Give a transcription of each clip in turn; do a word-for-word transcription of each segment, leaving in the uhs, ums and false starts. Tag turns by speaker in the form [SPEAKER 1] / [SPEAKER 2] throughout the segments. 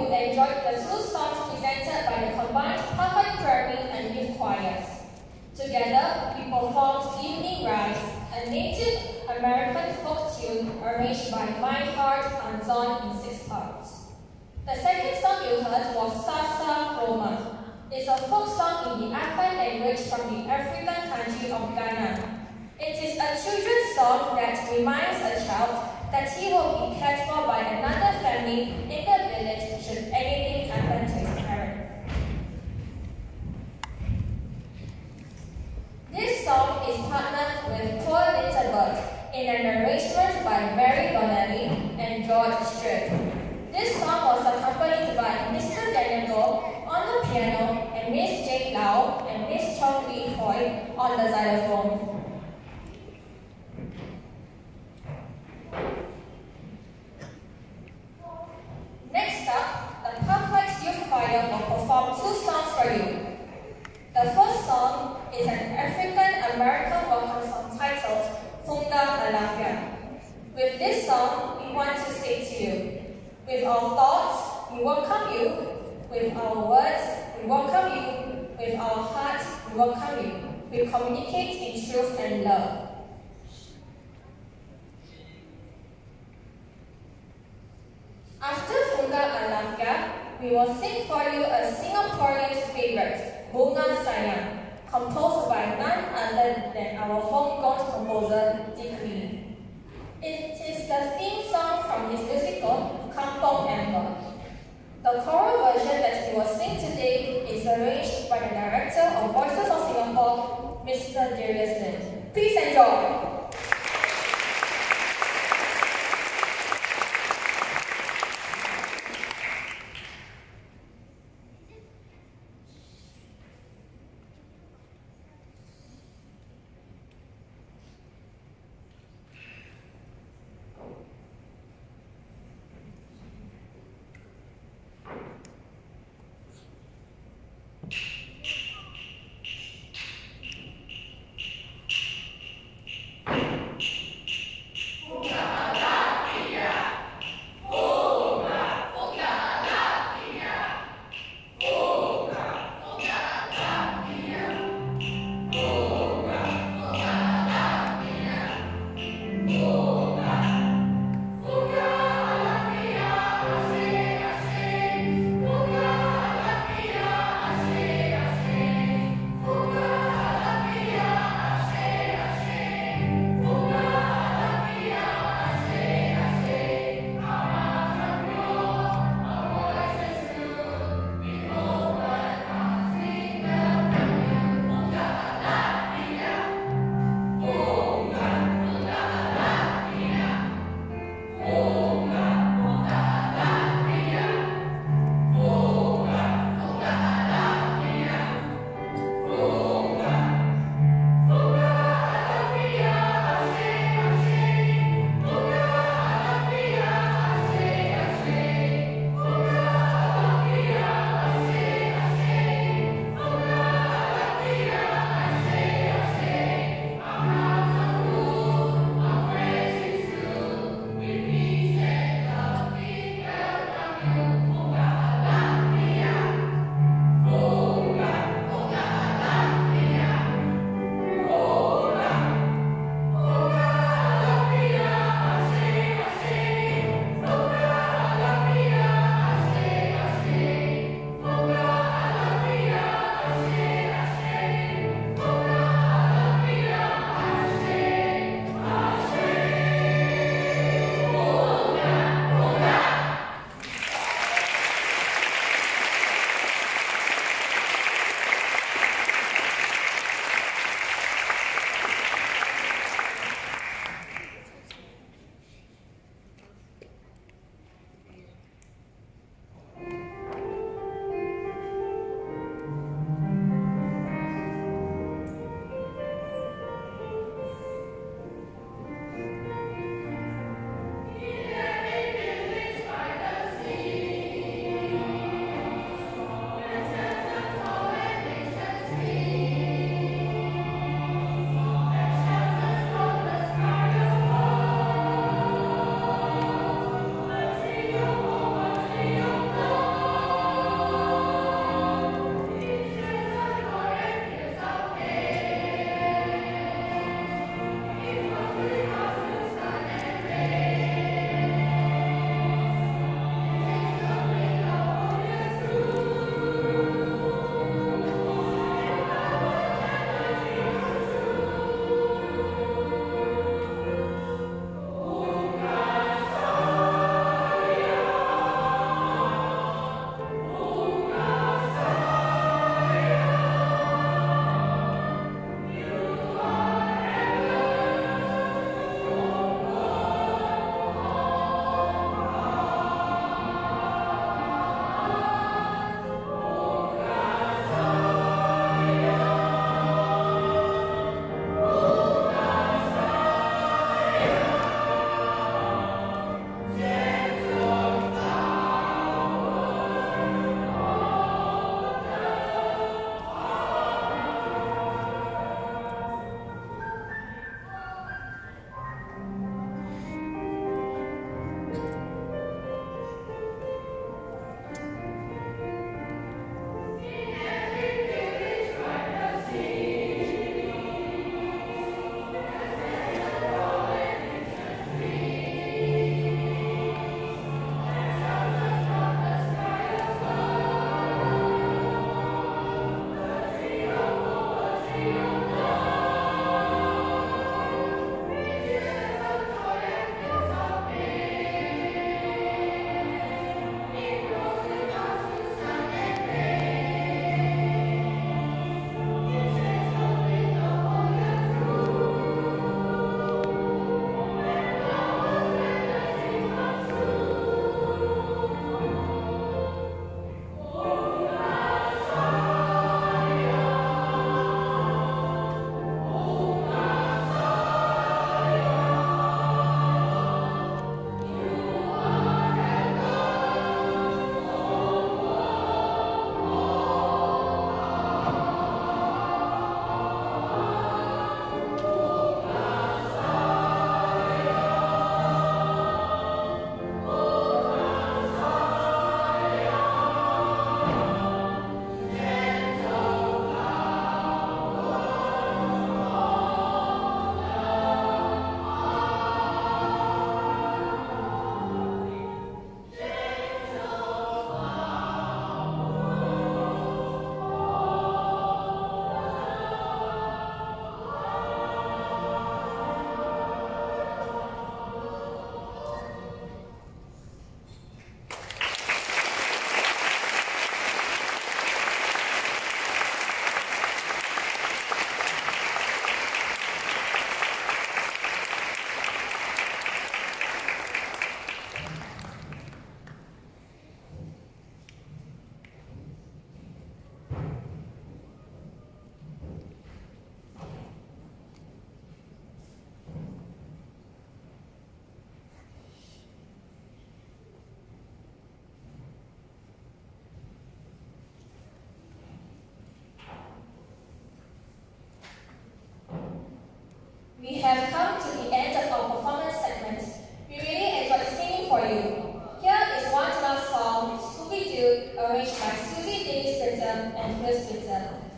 [SPEAKER 1] you enjoyed the two songs presented by the combined public primary and youth choirs. Together, we performed Evening Rise, a Native American folk tune arranged by My Heart and Zon in six parts. The second song you heard was Sasa Roma. It's a folk song in the Akan language from the African country of Ghana. It is a children's song that reminds a child that he will be cared for by another family in the village should anything happen to his parents. This song is partnered with Poor Little Bird in an arrangement by Mary Donnelly and George Strait. This song was accompanied by Mister Daniel on the piano and Miss Jane Lau and Miss Chong Lee Hoy on the xylophone. Next up, the Pathlighters Youth Choir will perform two songs for you. The first song is an African-American vocal song titled Funga Alafia. With this song, we want to say to you, with our thoughts, we welcome you. With our words, we welcome you. With our hearts, we welcome you. We communicate in truth and love. After Funga Alafia, we will sing for you a Singaporean favorite, Bunga Sayang, composed by none other than our homegrown composer, Dick Lee. It is the theme song from his musical, Kampong Amber. The choral version that we will sing today is arranged by the director of Voices of Singapore, Mister Darius Lin. Please enjoy!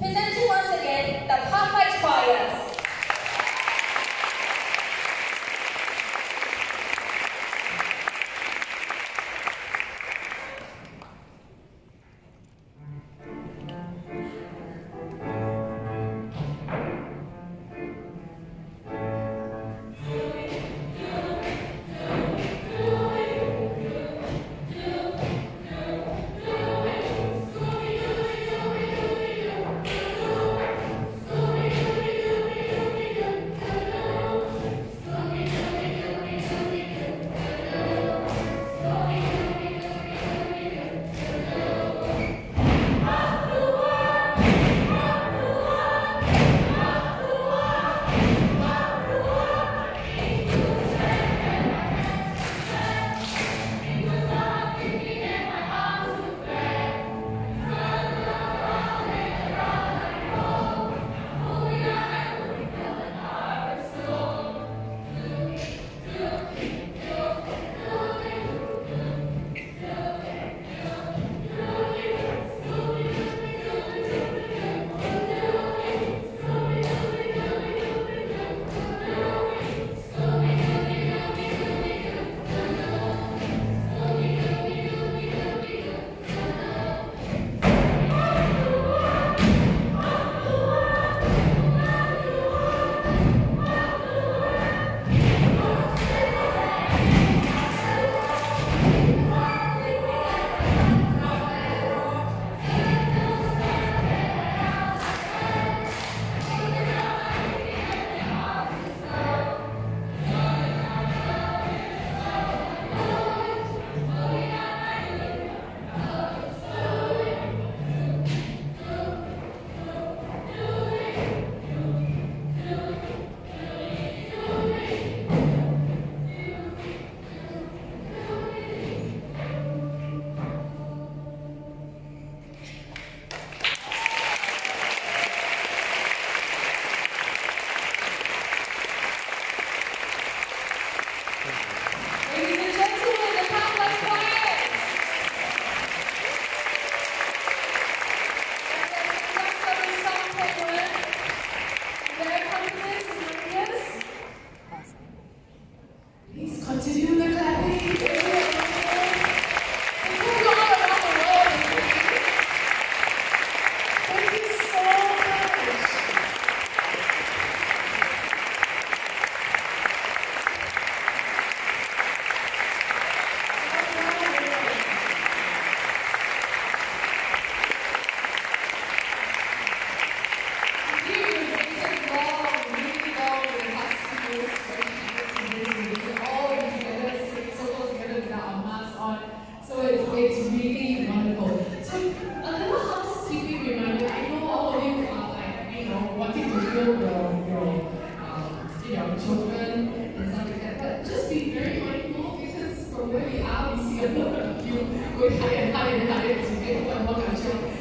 [SPEAKER 1] Presenting once again the Pathlighters choirs.
[SPEAKER 2] Where we are, we see a lot of you going higher and higher and higher as you get more and more control.